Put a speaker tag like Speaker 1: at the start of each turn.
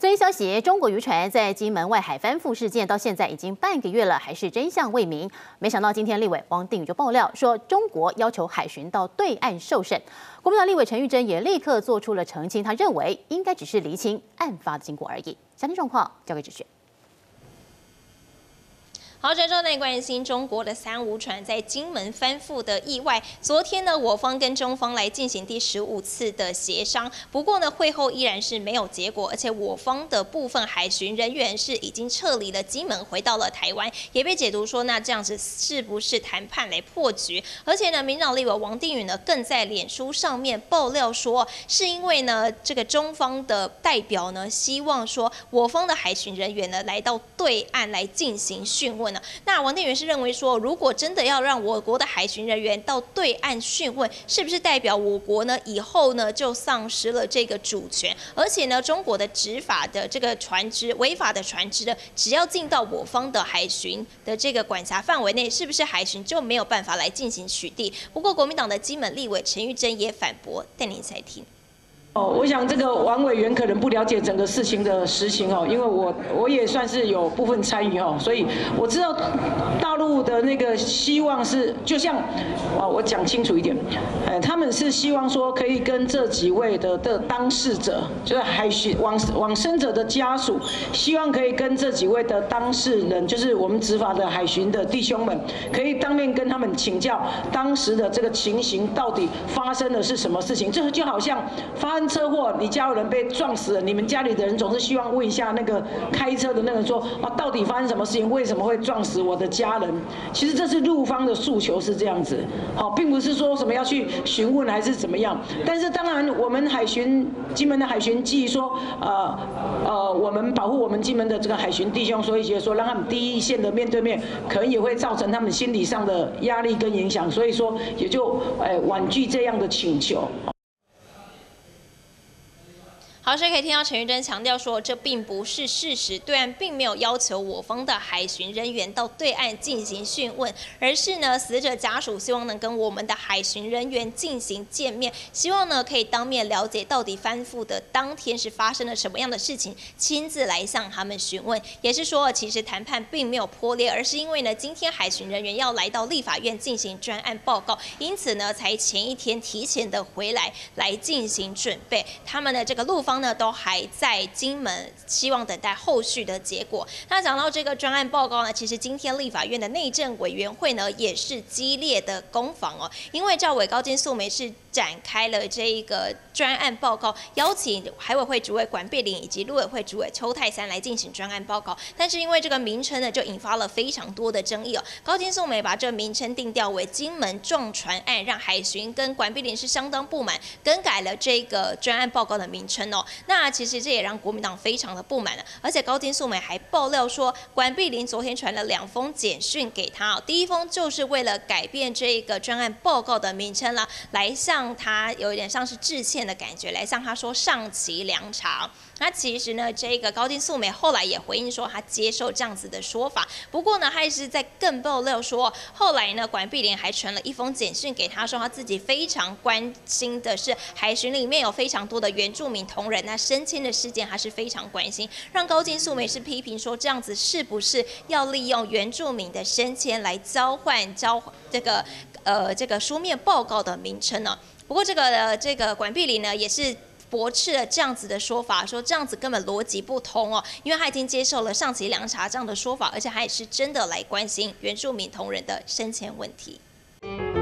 Speaker 1: 最新消息，中国渔船在金门外海翻覆事件到现在已经半个月了，还是真相未明。没想到今天立委王定宇就爆料说，中国要求海巡到对岸受审。国民党立委陈玉珍也立刻做出了澄清，他认为应该只是厘清案发的经过而已。详细状况交给志璇。
Speaker 2: 好，这周内关心中国的三无船在金门翻覆的意外。昨天呢，我方跟中方来进行第15次的协商，不过呢，会后依然是没有结果，而且我方的部分海巡人员是已经撤离了金门，回到了台湾，也被解读说，那这样子是不是谈判来破局？而且呢，民党立委王定宇呢，更在脸书上面爆料说，是因为呢，这个中方的代表呢，希望说我方的海巡人员呢，来到对岸来进行讯问。 那王定宇是认为说，如果真的要让我国的海巡人员到对岸讯问，是不是代表我国呢以后呢就丧失了这个主权？而且呢，中国的执法的这个船只违法的船只呢，只要进到我方的海巡的这个管辖范围内，是不是海巡就没有办法来进行取缔？不过国民党的金门立委陈玉珍也反驳，带您来听。
Speaker 3: 我想这个王委员可能不了解整个事情的实情因为我也算是有部分参与所以我知道大陆的那个希望是，就像我讲清楚一点，他们是希望说可以跟这几位的当事者，就是海巡往生者的家属，希望可以跟这几位的当事人，就是我们执法的海巡的弟兄们，可以当面跟他们请教当时的这个情形到底发生的是什么事情，这就好像发生车祸，你家有人被撞死了，你们家里的人总是希望问一下那个开车的那个人说到底发生什么事情，为什么会撞死我的家人？其实这是陆方的诉求是这样子，并不是说什么要去询问还是怎么样。但是当然，我们金门的海巡基于说，我们保护我们金门的这个海巡弟兄，所以觉得说让他们第一线的面对面，可能也会造成他们心理上的压力跟影响，所以说也就婉拒这样的请求。
Speaker 2: 好，所以可以听到陈玉珍强调说，这并不是事实，对岸并没有要求我方的海巡人员到对岸进行讯问，而是呢，死者家属希望能跟我们的海巡人员进行见面，希望呢可以当面了解到底翻覆的当天是发生了什么样的事情，亲自来向他们询问。也是说，其实谈判并没有破裂，而是因为呢，今天海巡人员要来到立法院进行专案报告，因此呢，才前一天提前的回来进行准备。他们的这个陆方 都还在金门，希望等待后续的结果。那讲到这个专案报告呢，其实今天立法院的内政委员会呢，也是激烈的攻防因为赵委高金素梅是展开了这一个专案报告，邀请海委会主委管碧玲以及陆委会主委邱泰三来进行专案报告。但是因为这个名称呢，就引发了非常多的争议高金素梅把这个名称定调为金门撞船案，让海巡跟管碧玲是相当不满，更改了这个专案报告的名称那其实这也让国民党非常的不满而且高金素梅还爆料说，管碧玲昨天传了2封简讯给他第一封就是为了改变这个专案报告的名称来向他有一点像是致歉的感觉，来向他说上其良茶。 那其实呢，这个高金素梅后来也回应说，她接受这样子的说法。不过呢，她也是在更爆料说，后来呢，管碧玲还传了1封简讯给她，说她自己非常关心的是海巡里面有非常多的原住民同仁，那升迁的事件她是非常关心。让高金素梅是批评说，这样子是不是要利用原住民的升迁来交换这个书面报告的名称呢？不过这个管碧玲呢，也是 驳斥了这样子的说法，说这样子根本逻辑不通因为他已经接受了上其良茶这样的说法，而且他也是真的来关心原住民同仁的升迁问题。